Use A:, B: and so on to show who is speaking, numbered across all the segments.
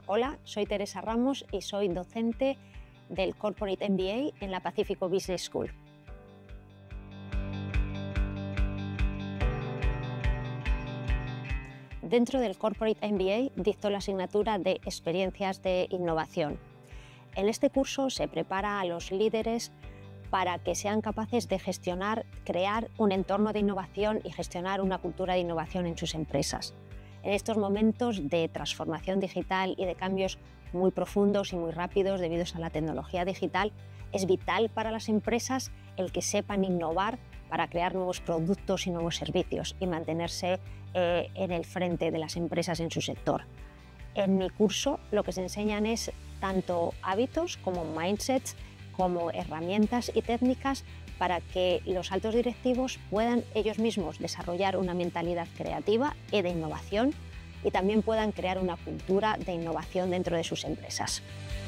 A: Hola, soy Teresa Ramos y soy docente del Corporate MBA en la Pacífico Business School. Dentro del Corporate MBA dicto la asignatura de Experiencias de Innovación. En este curso se prepara a los líderes para que sean capaces de gestionar, crear un entorno de innovación y gestionar una cultura de innovación en sus empresas. En estos momentos de transformación digital y de cambios muy profundos y muy rápidos debido a la tecnología digital, es vital para las empresas el que sepan innovar para crear nuevos productos y nuevos servicios y mantenerse en el frente de las empresas en su sector. En mi curso lo que se enseñan es tanto hábitos como mindsets, como herramientas y técnicas para que los altos directivos puedan ellos mismos desarrollar una mentalidad creativa y de innovación y también puedan crear una cultura de innovación dentro de sus empresas.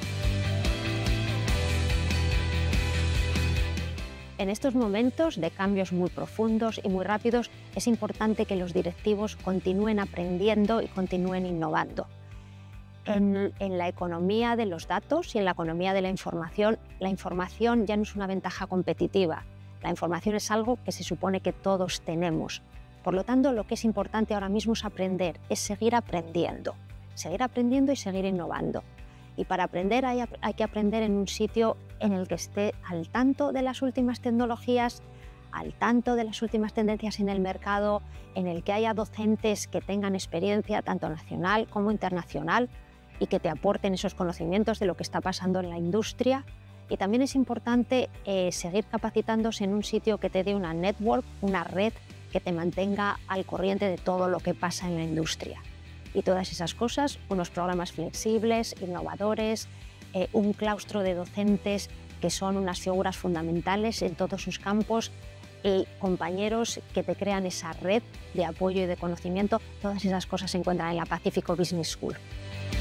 A: En estos momentos de cambios muy profundos y muy rápidos es importante que los directivos continúen aprendiendo y continúen innovando. En la economía de los datos y en la economía de la información ya no es una ventaja competitiva. La información es algo que se supone que todos tenemos. Por lo tanto, lo que es importante ahora mismo es aprender, es seguir aprendiendo y seguir innovando. Y para aprender hay que aprender en un sitio en el que esté al tanto de las últimas tecnologías, al tanto de las últimas tendencias en el mercado, en el que haya docentes que tengan experiencia tanto nacional como internacional y que te aporten esos conocimientos de lo que está pasando en la industria. Y también es importante seguir capacitándose en un sitio que te dé una network, una red que te mantenga al corriente de todo lo que pasa en la industria. Y todas esas cosas, unos programas flexibles, innovadores, un claustro de docentes que son unas figuras fundamentales en todos sus campos y compañeros que te crean esa red de apoyo y de conocimiento, todas esas cosas se encuentran en la Pacífico Business School.